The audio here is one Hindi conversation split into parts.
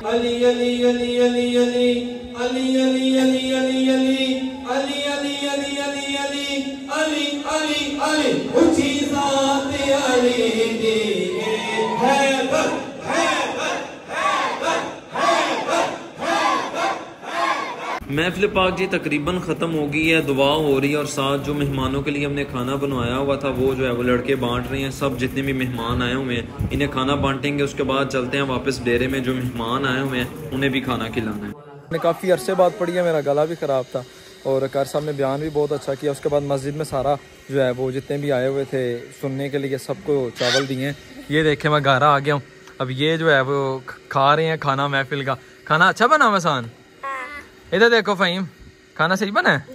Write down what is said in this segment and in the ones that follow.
अली अली अली अली अली अली अली अली अली अली अली अली अली अली अली अली अली अली ऊंची ज़ात अली दी हैदर हैदर हैदर हैदर हैदर। महफिल पाक जी तकरीबन ख़त्म हो गई है, दुआ हो रही है और साथ जो मेहमानों के लिए हमने खाना बनवाया हुआ था वो जो है वो लड़के बांट रहे हैं। सब जितने भी मेहमान आए हुए हैं इन्हें खाना बांटेंगे, उसके बाद चलते हैं वापस डेरे में। जो मेहमान आए हुए हैं उन्हें भी खाना खिलाना है। मैंने काफ़ी अरसे बाद पढ़ी है, मेरा गला भी ख़राब था और कार साहब ने बयान भी बहुत अच्छा किया। उसके बाद मस्जिद में सारा जो है वो जितने भी आए हुए थे सुनने के लिए सबको चावल दिए। ये देखे मैं घर आ गया हूँ, अब ये जो है वो खा रहे हैं खाना महफिल का। खाना अच्छा बना वसान? इधर देखो फ़हीम, खाना सही बना है?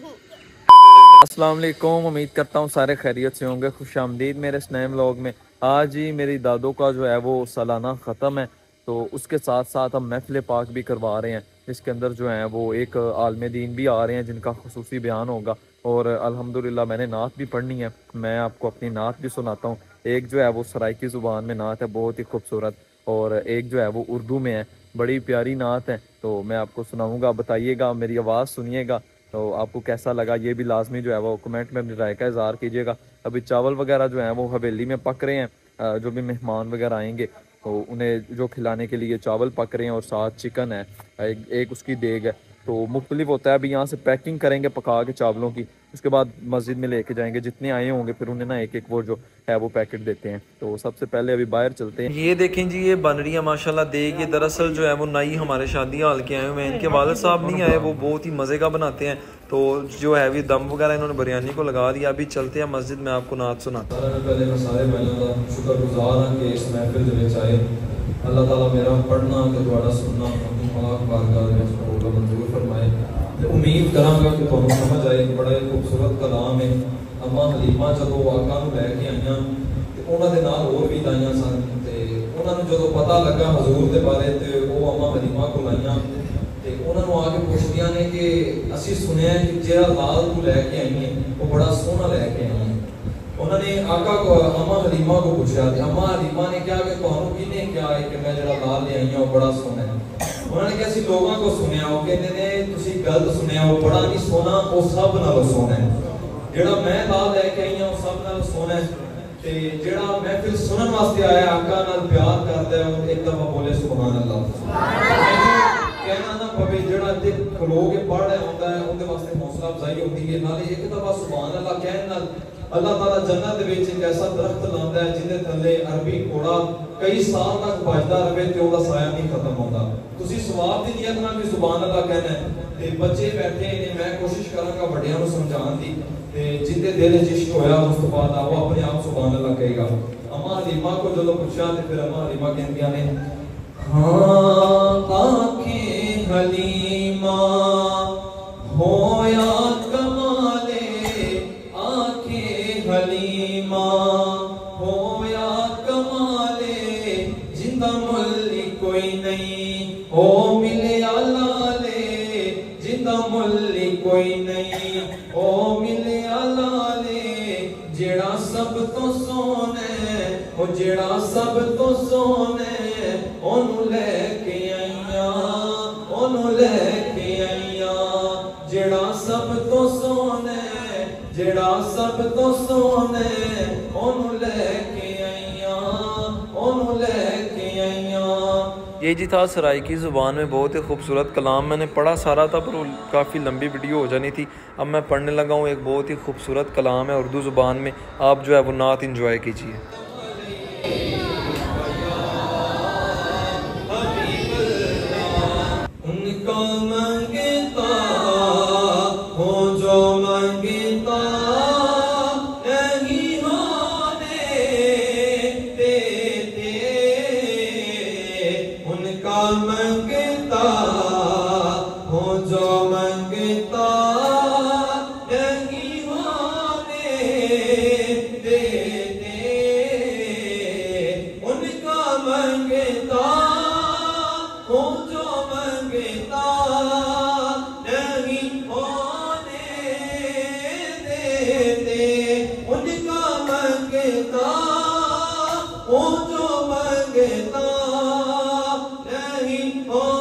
अस्सलाम वालेकुम, उम्मीद करता हूँ सारे खैरियत से होंगे। खुशामदीद मेरे इस नए व्लॉग में। आज ही मेरी दादों का जो है वो सालाना ख़त्म है, तो उसके साथ साथ हम महफिल पाक भी करवा रहे हैं। इसके अंदर जो है वो एक आलिम दीन भी आ रहे हैं जिनका खुसूसी बयान होगा और अल्हम्दुलिल्लाह मैंने नात भी पढ़नी है। मैं आपको अपनी नात भी सुनाता हूँ। एक जो है वो सराइकी ज़ुबान में नात है, बहुत ही खूबसूरत, और एक जो है वो उर्दू में है, बड़ी प्यारी नात है। तो मैं आपको सुनाऊँगा, बताइएगा, मेरी आवाज़ सुनिएगा तो आपको कैसा लगा ये भी लाजमी जो है वो कमेंट में अपनी राय का इज़हार कीजिएगा। अभी चावल वगैरह जो हैं वो हवेली में पक रहे हैं। जो भी मेहमान वगैरह आएंगे तो उन्हें जो खिलाने के लिए चावल पक रहे हैं और साथ चिकन है, एक उसकी देग है। तो मुख्तलिफ होता है। अभी यहाँ से पैकिंग करेंगे पका के चावलों की, उसके बाद मस्जिद में लेके जाएंगे। जितने आए होंगे फिर उन्हें ना एक एक वो जो है वो पैकेट देते हैं। तो सबसे पहले अभी बाहर चलते हैं। ये देखें जी, ये बन रही है माशाल्लाह देग। ये दरअसल जो है वो नई हमारे शादी हाल के आए हुए हैं, इनके वालिद साहब नहीं आए, वो बहुत ही मज़े का बनाते हैं। तो जो है भी दम वगैरह इन्होंने बिरयानी को लगा दिया। अभी चलते हैं मस्जिद में, आपको नात सुनाता हूं। पहले मैं सारे भाइयों का शुक्रगुजार हाँ कि इस महफिल के विच आए। अल्लाह ताला मेरा पढ़ना तो तुहाड़ा सुनना अपनी पाक बारगाह में कबूल मंजूर फरमाए। तो उम्मीद करांगा कि तुहानू समझ आए। बड़ा खूबसूरत कलाम है। अम्मा हलीमा जदों आका नूं लैके आईयां ते उन्हां दे नाल होर भी आईयां सन ते उन्हां नूं जदों पता लगा हजूर दे बारे ते वो अम्मा हलीमा कोल आईयां ते उन्हां नूं आके पुछदियां ने कि असीं सुनिया कि जिहड़ा लाल तू लैके आई है वो बड़ा सोहना लैके आई है। उन्होंने आका को अम्मा हलीमा को पूछा, अम्मा हलीमा ने कहा कि तुहानू किने क्या है कि मैं जरा लाल ले आई हूं बड़ा सोहना है। उन्होंने कहा सी लोगों को सुनिया, वो कहते ने तुसी गलत सुनिया, वो बड़ा नहीं सोहना, वो सब नालों सोहना है। जेड़ा मैं लाल लेके आई हूं वो सब नालों सोहना है। ते जेड़ा महफिल सुनन वास्ते आया आका नाल प्यार करदा है वो एक दफा बोले सुभान अल्लाह। कहना ना पवे जेड़ा ते खलो के पढ़ रहा होंदा है उनके वास्ते हौसला अफजाई होती है। नाले एक दफा सुभान अल्लाह कहन नाल अल्लाह ताला जन्नत दे विच एक ऐसा दरख्त लांदा है जिंदे थल्ले अरबी घोड़ा कई साल तक भजदा रहे ते ओदा साया नहीं खत्म होंदा। तुसी सवाब दी नियत नाल भी सुभान अल्लाह कहना है। ते बच्चे बैठे ने, मैं कोशिश करांगा बड़ियां नूं समझाउण दी ते जिंदे दिल च इश्क होया उस तो बाद वो अपने आप सुभान अल्लाह कहेगा। अम्मा हलीमा को जदों पूछा ते फिर अम्मा हलीमा कहंदियां ने हां आंखें हलीमा होया कमाले, आंखें हलीमा होया कमाले, जिंदा मुल्ली कोई नहीं ओ मिले लाले, जिंदा मुल्ली कोई नहीं ओ मिले लाले, जेड़ा सब तो सोने ओ जेड़ा सब तो सोने ओनू लेके आईयां, ओनू लेके आईयां, जेड़ा सब तो सोने, जेड़ा सब तो सोने ओनू लेके आईयां, ओनू लेके आईयां। ये जी था सराइकी ज़ुबान में बहुत ही खूबसूरत कलाम। मैंने पढ़ा सारा था पर काफ़ी लंबी वीडियो हो जानी थी। अब मैं पढ़ने लगा हूँ। एक बहुत ही खूबसूरत कलाम है उर्दू ज़ुबान में, आप जो है वो नात इंजॉय कीजिए। उनका मंगता हो जो मंगता नहीं होने देते, उनका मंगता हो जो मंगता नहीं होने देते, उनका मंगता हो जो मंगता नहीं होने देते, उनका मंगता हो जो मंगता नहीं होने